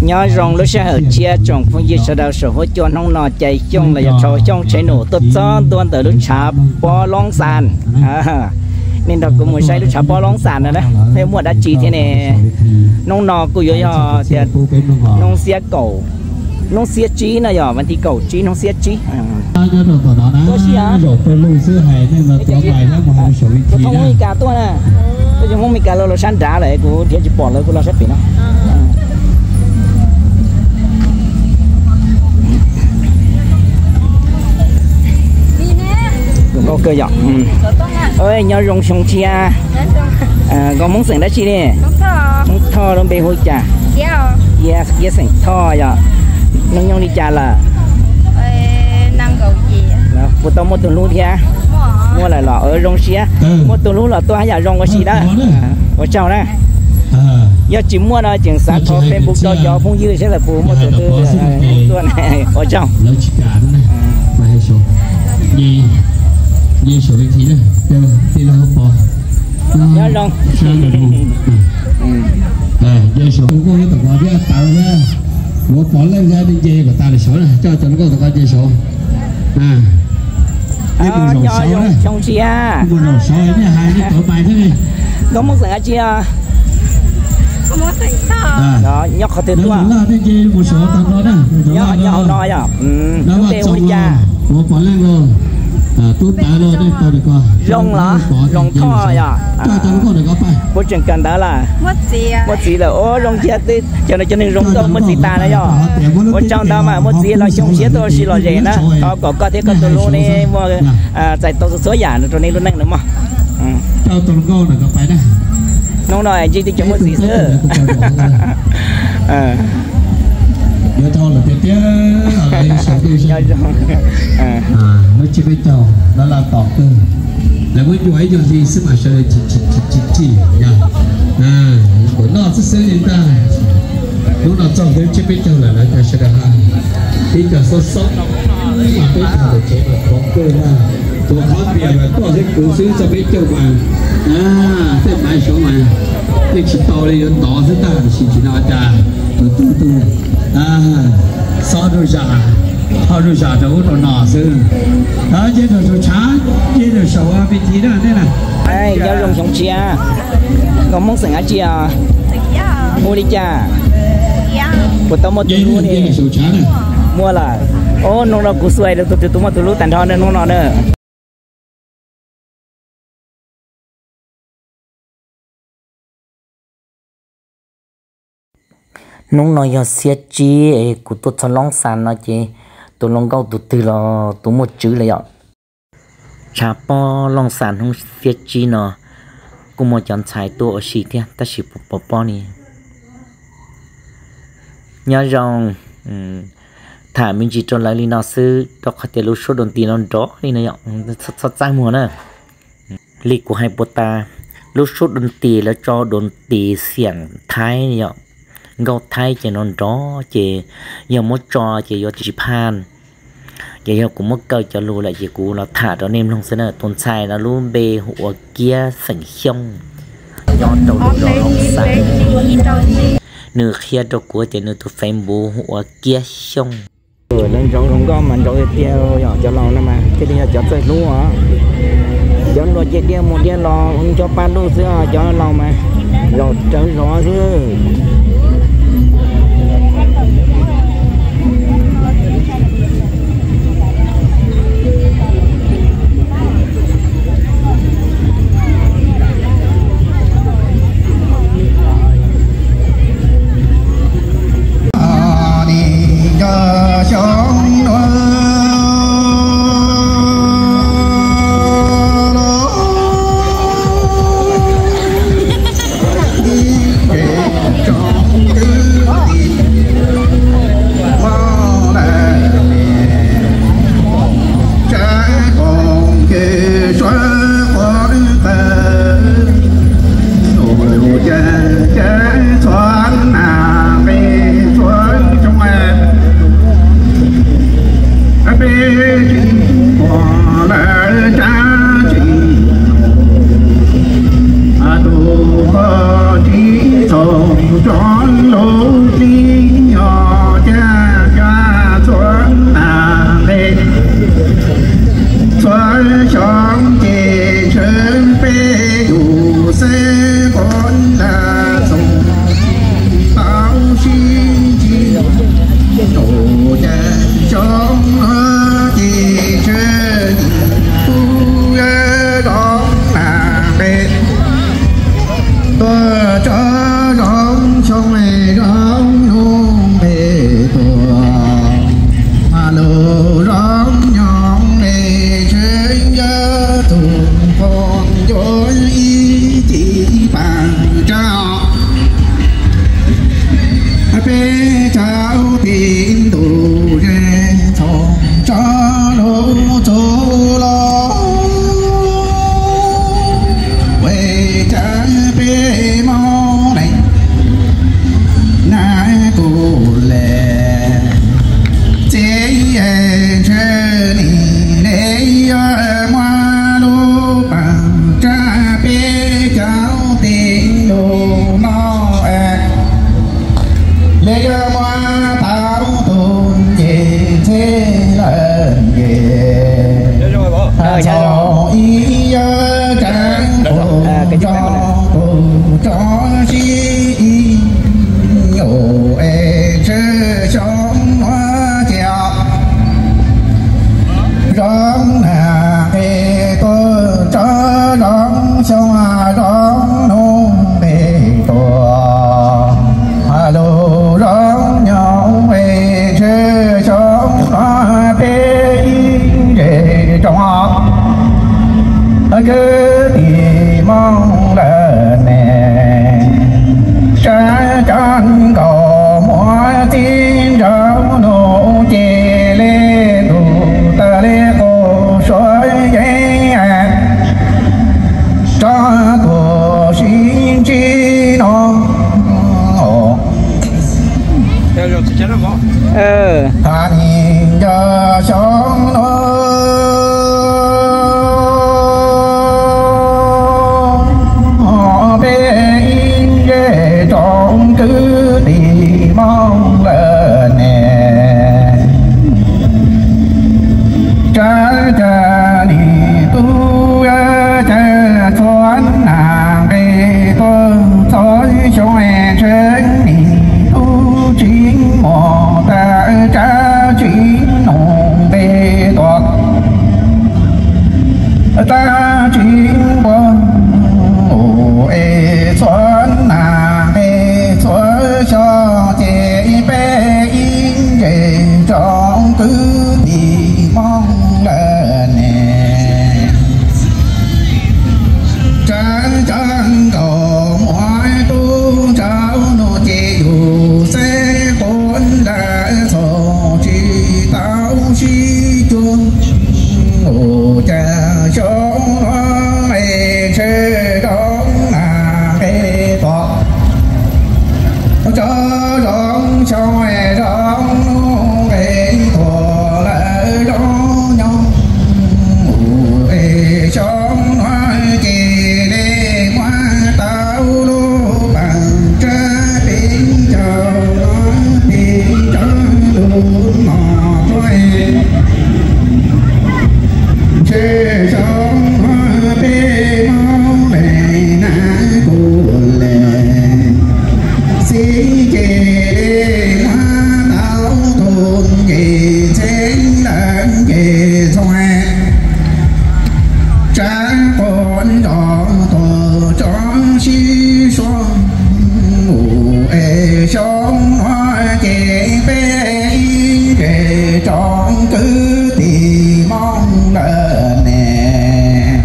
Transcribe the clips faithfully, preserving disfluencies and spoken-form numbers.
nhớ rong lúc sẽ ở chia trồng phong gì sau đó sở hỗ trợ nông nọ chạy chung là cho trong chạy nổ tốt cho tuần tới lúc chả bò long sàn nên đó cũng muốn xây lúc chả bò long sàn nữa đấy theo mua đã chỉ thế này nông nọ cũng có cho tiền nông xe cầu nông xe trí này giờ vẫn thì cầu trí nông xe trí tôi xí à tôi khôngมีcảตัวnè tôi chỉ khôngมีcảเราsản trả lại của thì chỉ bỏ lại củaเราsẽ bị nó có cơ dọn ơi nhớ rong sông chia có muốn sừng đã chi đi muốn thò luôn bê hôi trà yes yes sừng thò giờ nông nhông đi trà là năng cầu gì là phụ tao mua tuần lúa thì à mua lại lọ ở rong xía mua tuần lúa là tôi hay là rong cái gì đó ở trong đó giờ chỉ mua nó chỉ sáng thọ Facebook cho cho phong dư sẽ là phụ mua tuần tư tuần này ở trong gì gì số vị trí này thì là không bỏ nhớ rong à giờ số cũng có cái tập hợp với tạo ra một bỏ lên ra đi dê của ta là số này cho cho nó có tập hợp dê số à cái bộ rổ số này trong chia bộ rổ số ấy này hai cái tổ bài thế này có muốn sừng chia có muốn sừng to đó nhóc khó tiền luôn là cái gì một số tập đó đó nhóc nhóc nói à nó mà trồng một bỏ lên luôn tôi đã rồi đây tôi được coi rong là rong thò à cho tôi có được có phải bố chuyện cần đó là mất gì à mất gì là ô rong chia tít cho nên cho nên rong tôm mất gì ta đấy nhở bố trong đó mà mất gì là trong chia tôi xí là gì đó có có có thể có tôi luôn đi mua à chạy tôi số giả rồi nên luôn năng nữa mà cho tôi có được có phải đấy nông nói chỉ thì chẳng mất gì nữa nhớ cho là tiếp tiếp ở đây số tư số à nó chỉ biết cho đó là tỏ tư là với chú ấy cho gì sức mạnh sẽ chỉ chỉ chỉ chỉ chỉ nha à của nó sẽ sẽ hiện ra lúc nào trong cái chỉ biết cho là nó sẽ ra khi cả số số mà biết là để chế mà có cơ ra tôi khó biệt là có cái cụ xứ cho biết cho mà à thế mai số mà cái chỉ to đi nó to rất là chỉ chỉ nói cha từ từ từ à sao rồi giả họ rồi giả đâu nó nọ sư đó chế rồi rồi chá chế rồi sầu à vị trí đó thế này ai giao rong sống chia còn muốn sừng á chia mua đi cha của tao mua từ luôn đi mua là ô nó nó cú xuôi được từ từ mua từ lúc tàn thon nên nó nó nữa nông nói giờ xe chi của tôi cho long sàn nó chị tôi long câu tôi từ là tôi một chữ là chả po long sàn không xe chi nó cũng một chọn trái tôi ở xí thế ta chỉ bộ bộ po này nhớ rằng thả mình chỉ cho lại đi nào sư đó có thể lúc số đồng tiền nó rõ đi này sắp sắp trái mùa nữa lịch của hai bộ ta lúc số đồng tiền là cho đồng tiền xiềng thái này gạo thái chỉ non rõ chỉ giờ mất cho chỉ do chỉ pan chỉ giờ cũng mất cơ cho luôn lại chỉ cũ nó thả cho nem không xin là tồn sai nó luôn bê hộ kia sành xong do đầu đó không sai nửa kia đầu của chỉ nửa tụ phèn bù hộ kia xong rồi lên rong rong gom mình rồi tiêu nhỏ cho lâu nè mà cái đi cho tới lúa hả cho nó chỉ tiêu một tiêu lò cho pan lúa xưa cho lâu mà rồi trở rõ chứ Cho cháu tin đủ rê thong cho lô chỗ lo về cha bê mau này na cô lệ chế chế ni lấy hoa lô bằng cha bê cháu tin đủ mau lấy hoa thảo tôn về thế lần về cho ý trắng cùng cho cùng cho chi nhổ ê chơ trong hoa chèo rong là cái tôi cho rong sông rong nông bề to alo rong nhau về chơ trong hoa bề về trong hoa cứ thì mong lần nè trái chân cầu mỗi tin trong nụ chè lê đủ ta lê cô soi dây cho tổ xin chi nó ờ ta nhìn cho sống nó trong cứ đi mong lần nè cha cha đi tu cha thoáng nàng về tôi thôi cho em trên đi tu chính mò ta cha chính nồng về toàn ta chính bon ồ ê thoáng nàng cho chế bé in về trong cứ đi mong lần nè chân chân cầu mọi tu cháu nó chế dù sẽ bốn là thổ chi tao chi chuông ngủ cha cho nó mê chê đó là cái to cho rong cho e rong e thọ lại rong nhau e trong hoa kề đê hoa tao lô bằng trái bên chờ nó bên chờ luôn mò thôi chê trong hoa bê mau này na cô lệ xin kể hoa tao thôn về thế lần về thôi cha con đó tổ cho si xoan ngủ ê trong hoa kể bé kể trong cứ tìm mong lần nè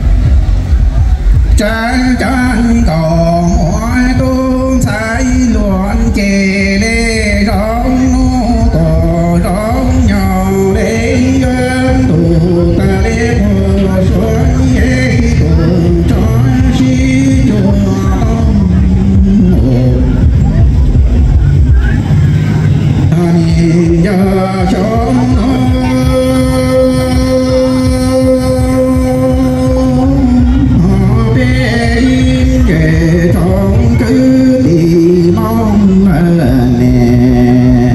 cha chân còn mỗi tu thái luận kề lê rong tổ rong nhau để dân tù ta lê hồ xuân ghế tù cho si chùa anh nhờ cho trong cứ đi mong nè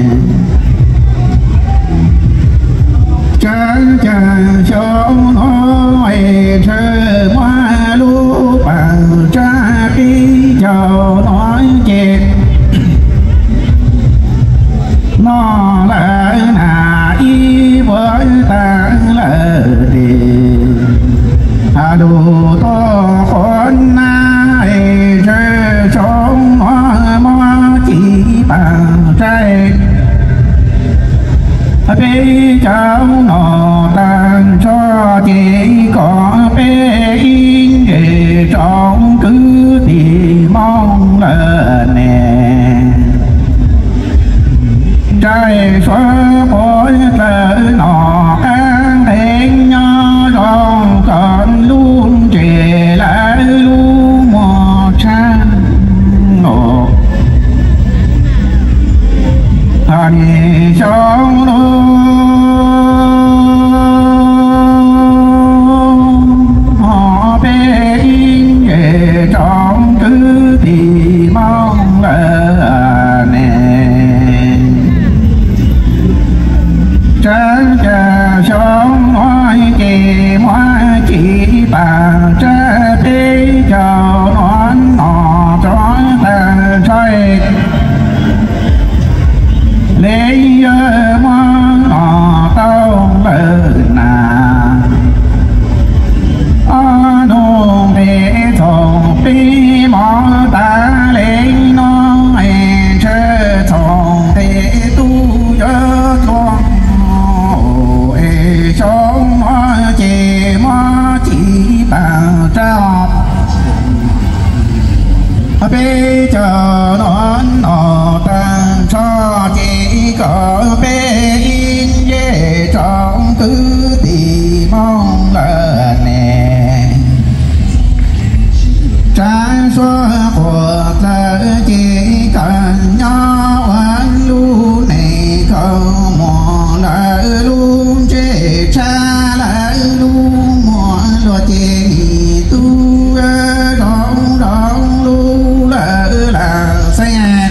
cha cha cho nó thơ hoa lúa bằng cha đi cho nói chết nó là là y với ta là đi à đồ to con na rơi trong hoa hoa chỉ bằng trái bé cháu nó đang cho chỉ có bé in về trong cứ thì mong lần nè trái xóa mỗi cỡ nọ an thiện nho rong còn luôn trẻ lại luôn mò trang ngộ thành sống họ bé in về trong cứ thì mong là nè trái trà sống hoa kỳ hoa chỉ bàn trái đi chờ nón nọ trói tàn trói lấy món nọ tao bờ nà ở đâu để thòng đi mỏ ta lấy nó em chơi thòng để tu nhớ con em sống chỉ mỏ chỉ bằng trao bây giờ nón nọ tan cho chỉ có bé in về trong cứ tìm mong là nè trái xóa của ta chỉ cần nhau anh luôn này không mò lại luôn chế cha lại luôn mò lo chế tu rong rong lu là là xe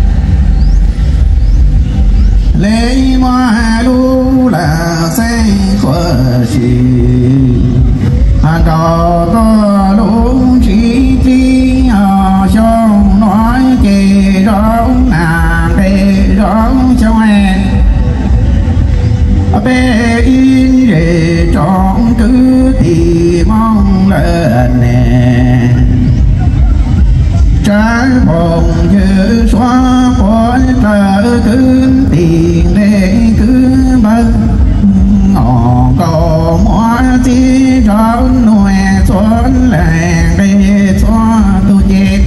lấy hoa lu là xe của chị hàng cò có đúng chỉ chi ở trong nói kì rong nàng để rong cho em bé in để trong cứ thì mong lần nè trái bồng như xóa khỏi tờ cứ tiền để cứ bưng ngọn cầu mỗi tí tròn nuôi xuân làng để xóa tu chết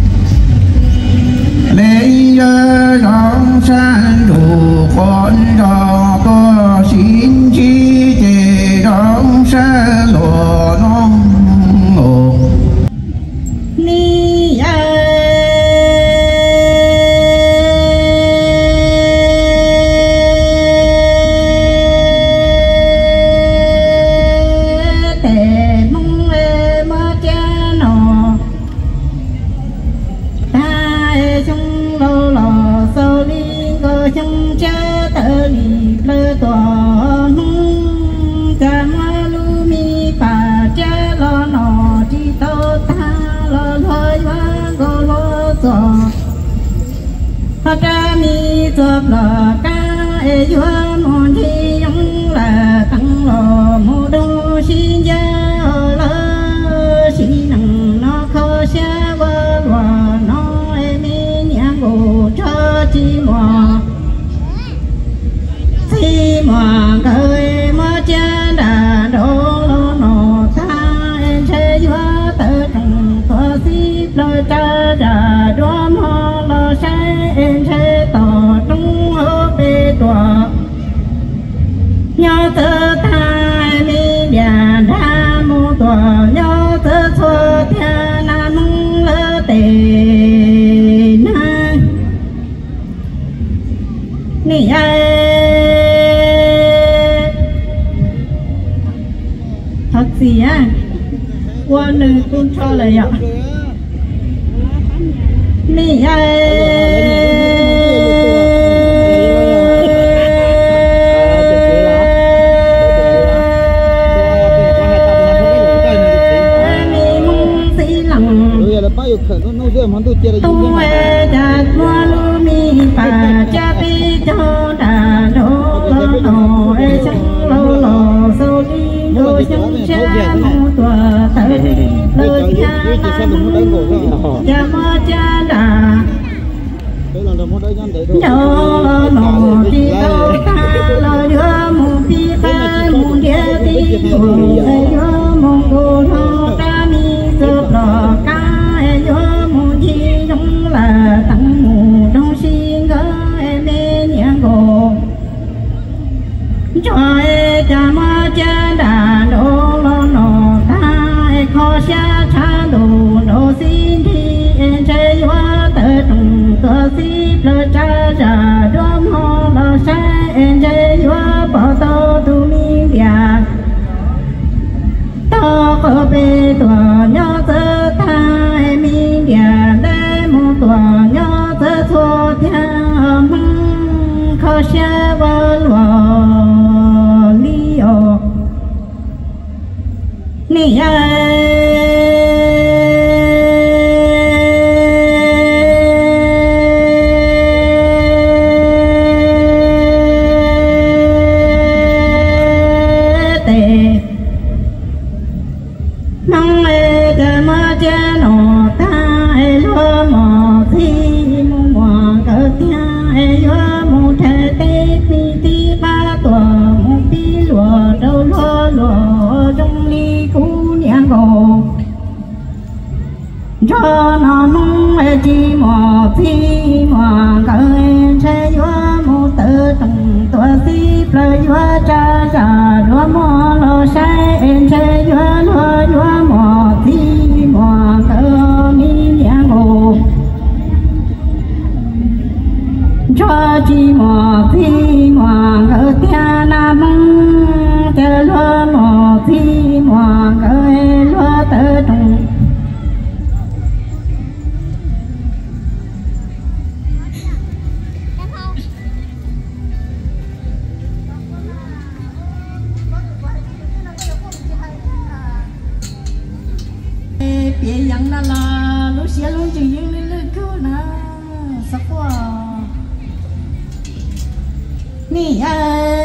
lấy rong san đủ con cho có xin chi chê rong san lùa non ngộ ni ai để mong em mà cha nọ ta chung lâu lò sâu đi có chung cha tơ lì lơ tòa cha ma lu mi pa cha lo nọ chi tao ta lo hơi hoa go lo giò ha cha mi chụp lò ca e yua mòn thi yong là tăng lò mô đô xin gia lơ xin nằng nó khơ xa vơ lò nó e mi nhang gồ cho chi mò chi mò cười mơ cha đà đô lo nọ ta em sẽ yua tơ trồng thua xí lơ cha đà đô mò lo sẽ em sẽ tỏ trung hô bê tòa nhớ tơ ta mi đà đa mô tòa nhớ tơ thua thia na mong lơ tề na ni ai thật gì á qua nơi con cho lại ạ ni ai tu e đà qua lu mi pa cha pi cho đà đô lo nọ e chẳng lo lo sâu đi đô chẳng cha mô tòa tơ lơ cha na mô cha mô cha đà đô lo nọ đi đô ta lo đưa mô pi ta mô địa đi mô e đưa mô cô lo ta mi sơ lo ca e đưa mô chi là tăng mù trong xin gỡ em nhang gồ cha đà đô lo nọ ta khó xa cha đồ đồ xin đi em chơi hoa tơ trùng tơ xin lơ cha già đom ho lo sa em chơi hoa bỏ tô tu mi bia to có bê tòa nhỏ tơ ta em mi bia để một tòa nhỏ tơ thua theo khó xa vỡ lò li ô ni cho nó nung chi mò thi mò cây che gió mù tự trồng tua xí lời gió cha cha gió mò lo sai em che gió lo gió mò thi mò cơ mi nhang hồ cho chi mò thi mò cơ tia nam che lo mò thi mò cơ lo tự trồng别养了啦，路线路就用的那个呢，啥话？你呀，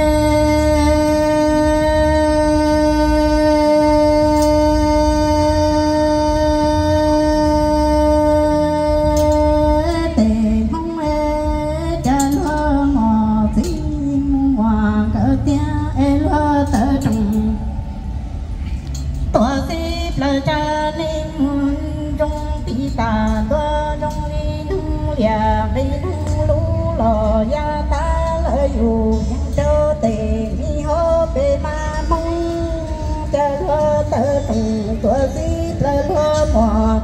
得空哎，家了我心我个爹哎了得中，多些了家里。ta đua trong đi nung lìa đi nung lú lò ya ta lỡ dù yang cho tề mi hô bề ma mong cha lơ tơ trùng tua si lơ lơ mò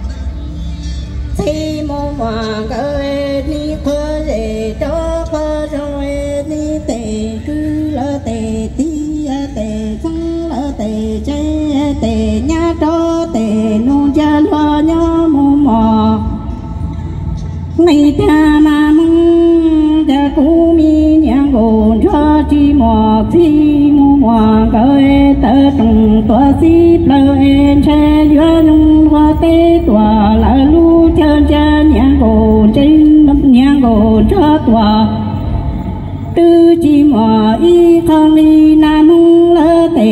si mò mò cơ ni khơ rề cho khơ rồi ni tề cứ lơ tề ti tề không lơ tề chơi tề nhá cho tề nung cha lơ nhớ mò ngày cha ma mong cha cú mi nhang gồn cho chi mò thi mò mò cơi tơ trùng tua xí lời che giữa nhung hoa tê tòa lại lu chân cha nhang gồn trên nắp nhang gồn cho tòa tư chi mò y thong đi na nung lơ tề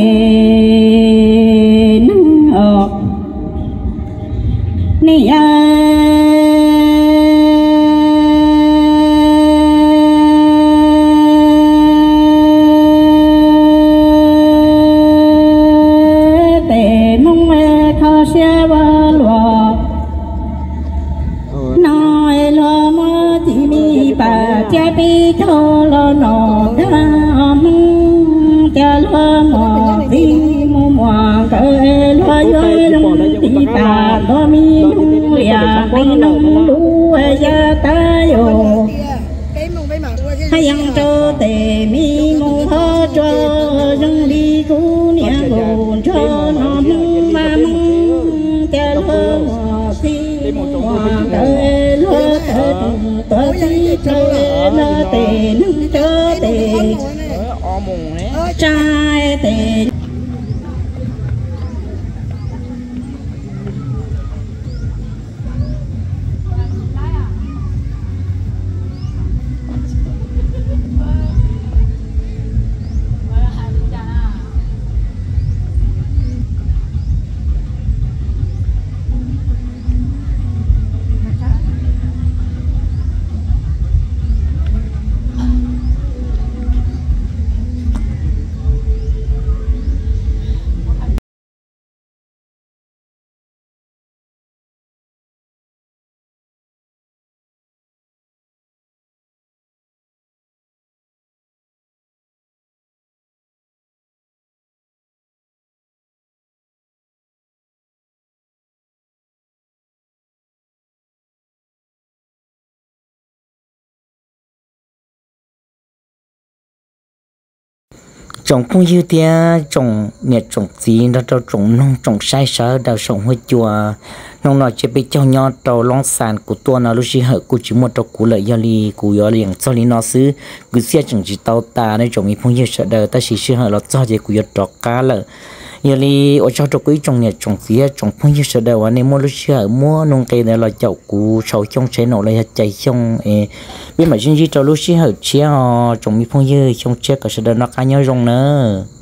nung ở ni cho lo nọ ra cha lo mò đi mua mò cơi lo dơi lông đi ta lo mi lung lìa đi nông lú ya ta yo hay ăn cho tề mi mong hơ cho rong đi cú nia gồn cho nó ma mong cha lo mò đi mua cơi lo tơ trùng tơ xí chơi nó tề nâng cho tề trai tề trồng phong yêu tia trồng nhiệt trồng gì đó cho trồng nông trồng sai sở đào trồng hơi chùa nông nói chỉ biết cho nhau trồng long sàn của tôi nào lúc xí hở của chỉ một trồng củ lợi do li củ do liền cho li nó xứ cứ xe trồng chỉ tàu ta nên trồng mi phong yêu sợ đời ta chỉ xí hở nó cho gì củ do trồng cá lợi giờ li ở trong trồng quý trồng nhiệt trồng gì trồng phong yêu sợ đời và nên mua lúc xí hở mua nông cây này là chậu củ sầu trong chế nổ lại chạy trong bên mà chính gì trồng lúc xí hở chia trồng mi phong yêu trong chế cả sợ đời nó cá nhau rong nữa